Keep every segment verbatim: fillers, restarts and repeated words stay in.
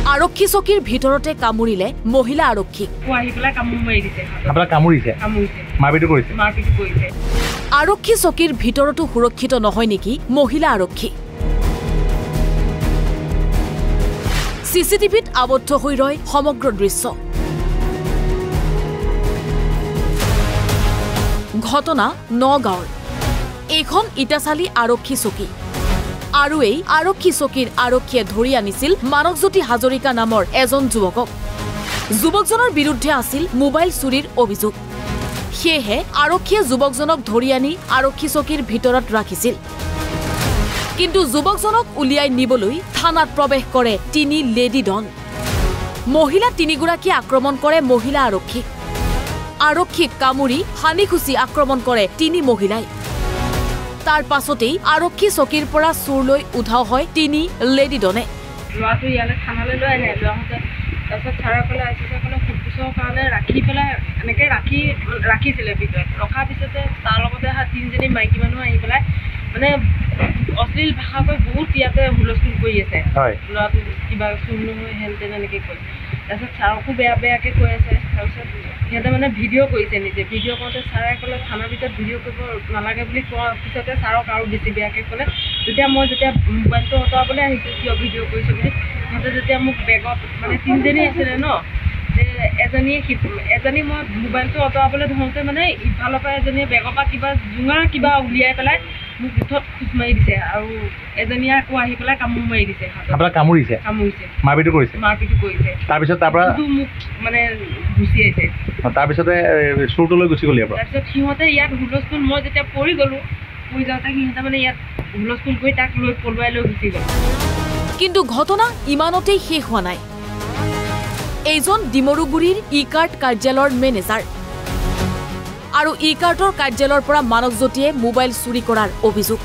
আৰক্ষী চকীৰ ভিতৰতে কামুৰিলে মহিলা আৰক্ষী আৰক্ষী চকীৰ ভিতৰতো সুৰক্ষিত নহয় নেকি মহিলা আৰক্ষী চিচিটিভিত আবদ্ধ হৈ ৰয় সমগ্ৰ দৃশ্য ঘটনা নগাঁৱৰ এইখন ইটাচালি আৰক্ষী চকী আৰু এই আৰক্ষী চকীৰ আৰক্ষীয়ে ধৰি আনিছিল মানৱজ্যোতি হাজৰিকা নামৰ এজন যুৱকক যুৱকজনৰ বিৰুদ্ধে আছিল মোবাইল চুৰিৰ অভিযোগ সেয়েহে আৰক্ষীয়ে যুৱকজনক ধৰি আনি আৰক্ষী চকীৰ ভিতৰত ৰাখিছিল কিন্তু যুৱকজনক উলিয়াই নিবলৈ থানাত প্ৰৱেশ কৰে তিনি লেডি ডন মহিলা তিনিগৰাকী আক্ৰমণ কৰে মহিলা আৰক্ষী আৰক্ষীক কামুৰি হানিখুচি আক্ৰমণ কৰে তিনি মহিলাই তাৰ পাছতেই আৰক্ষী চকীৰ পৰা চুৰ লৈ উধাও হয় তিনি লেডি ডনে লৰাটো ইয়ালে থানালৈ লৈ আনে লৰাহঁতে তাৰপিছত চাৰকলে আইচিসকলে ফুটপুচৰ কাৰণে ৰাখি পেলাই এনেকৈ ৰাখি ৰাখিছিলে ভিতৰত ৰখাৰ পিছতে তাৰ লগতে অহা তিনিজনী মাইকী মানুহ আহি পেলাই মানে অশ্লীল ভাষা কৈ বহুত ইয়াতে হুলস্থুল কৰি আছে ল'ৰাটো কিবা চুৰ নহয় হেন তেন এনেকৈ কৈ তাৰপিছত ছাৰকো বেয়া বেয়াকৈ কৈ আছে তাৰপিছত সিহঁতে মানে ভিডিঅ' কৰিছে নিজে ভিডিঅ' কৰোঁতে ছাৰে ক'লে থানাৰ ভিতৰত ভিডিঅ' কৰিব নালাগে বুলি কোৱাৰ পিছতে ছাৰক আৰু বেছি বেয়াকৈ ক'লে তেতিয়া মই যেতিয়া মোবাইলটো আঁতৰাবলৈ আহিছোঁ কিয় ভিডিঅ' কৰিছোঁ বুলি সিহঁতে যেতিয়া মোক বেগত মানে তিনিজনী আছিলে ন এজনীয়ে এজনী মই মোবাইলটো আঁতৰাবলৈ ধৰোঁতে মানে ইফালৰ পৰা এজনীয়ে বেগৰ পৰা কিবা জোঙা কিবা উলিয়াই পেলাই মোক উঠত খোজ মাৰি দিছে আৰু এজনীয়ে আকৌ আহি পেলাই কামোৰ মাৰি দিছে কামুৰিছে কামুৰিছে মাৰপিটো কৰিছে মাৰপিটো কৰিছে তাৰপিছত তাৰ পৰা মোক মানে গুচি আহিছে তাৰপিছতে চুৰটো লৈ গুচি গ'ল ইয়াৰ পৰা তাৰপিছত সিহঁতে ইয়াত হুলস্থুল মই যেতিয়া পৰি গ'লোঁ পৰি যাওঁতে সিহঁতে মানে ইয়াত হুলস্থুল কৰি তাক লৈ পলুৱাই লৈ গুচি গ'ল কিন্তু ঘটনা ইমানতেই শেষ হোৱা নাই এইজন ডিমৰুগুৰিৰ ই কাৰ্ট কাৰ্যালয়ৰ মেনেজাৰ আৰু ই কাৰ্টৰ কাৰ্যালয়ৰ পৰা মানৱজ্যোতিয়ে মোবাইল চুৰি কৰাৰ অভিযোগ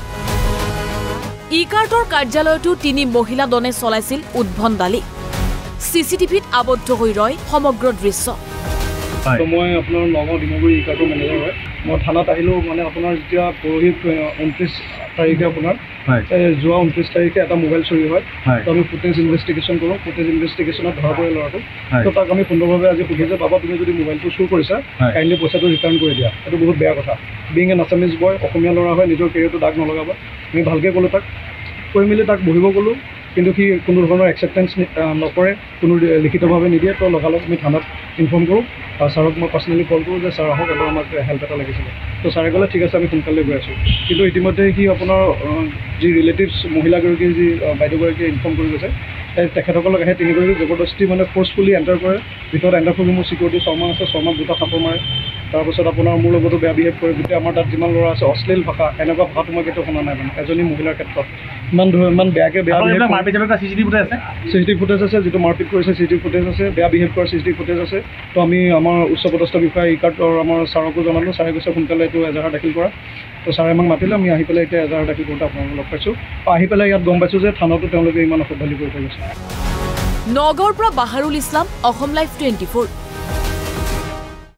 ই কাৰ্টৰ কাৰ্যালয়তো তিনি মহিলা দনে চলাইছিল উদ্ভণ্ডালি চিচিটিভিত আবদ্ধ হৈ ৰয় সমগ্ৰ দৃশ্য মই আপোনাৰ নগাঁও ডিমৰুগুৰি ই কাৰ্টৰ মেনেজাৰ হয় মই থানাত আহিলোঁ মানে আপোনাৰ যেতিয়া পৰহি ঊনত্ৰিছ তাৰিখে আপোনাৰ যোৱা ঊনত্ৰিছ তাৰিখে এটা মোবাইল চুৰি হয় তো আমি ফুটেজ ইনভেষ্টিগেশ্যন কৰোঁ ফুটেজ ইনভেষ্টিগেশ্যনত ধৰা পৰে ল'ৰাটো তো তাক আমি সুন্দৰভাৱে আজি সুধোঁ যে বাবা তুমি যদি মোবাইলটো চুৰ কৰিছা কাইণ্ডলি পইচাটো ৰিটাৰ্ণ কৰি দিয়া এইটো বহুত বেয়া কথা বিং এন আছামিজ বয় অসমীয়া ল'ৰা হয় নিজৰ কেৰিয়াৰটো দাগ নলগাব আমি ভালকৈ ক'লোঁ তাক কৈ মেলি তাক বহিব ক'লোঁ কিন্তু সি কোনো ধৰণৰ একচেপ্টেঞ্চ নকৰে কোনো লিখিতভাৱে নিদিয়ে তো লগালগ আমি থানাত ইনফৰ্ম কৰোঁ আৰু ছাৰক মই পাৰ্চনেলি কল কৰোঁ যে ছাৰ আহক এবাৰ আমাক হেল্প এটা লাগিছিলে তো ছাৰে ক'লে ঠিক আছে আমি সোনকালে গৈ আছোঁ কিন্তু ইতিমধ্যে সি আপোনাৰ যি ৰিলেটিভছ মহিলাগৰাকী যি বাইদেউগৰাকীয়ে ইনফৰ্ম কৰি গৈছে তেখেতসকলক আহে তিনিগৰাকী জবৰদস্তি মানে ফ'ৰ্চফুলি এণ্টাৰ কৰে ভিতৰত এণ্টাৰ কৰি মোৰ চিকিউৰিটি শৰ্মা আছে শৰ্মাক দুটা থাপৰ মাৰে তাৰপিছত আপোনাৰ মোৰ লগতো বেয়া বিহেভ কৰে গোটেই আমাৰ তাত যিমান ল'ৰা আছে অশ্লীল ভাষা এনেকুৱা ভাষাটো মই কেতিয়াও শুনা নাই মানে এজনী মহিলাৰ ক্ষেত্ৰত ইমান ইমান বেয়াকৈ বেয়া চিচিটিভি ফুটেজ আছে চিচিটিভি ফুটেজ আছে যিটো মাৰপিট কৰিছে চিচিটিভি ফুটেজ আছে বেয়া বিহেভ কৰা চিচিটিভি ফুটেজ আছে তো আমি আমাৰ উচ্চপদস্থ বিষয়া ই কাৰ্টৰ আমাৰ ছাৰকো জনালোঁ ছাৰে কৈছে সোনকালে এইটো এজাহাৰ দাখিল কৰা তো ছাৰে আমাক মাতিলে আমি আহি পেলাই এতিয়া এজাহাৰ দাখিল কৰোঁতে আপোনালোকক লগ পাইছোঁ আহি পেলাই ইয়াত গম পাইছোঁ যে থানাতো তেওঁলোকে ইমান অসভ্যালি কৰি থৈ গৈছে নগাঁৱৰ পৰা Baharul Islam Asom live twenty four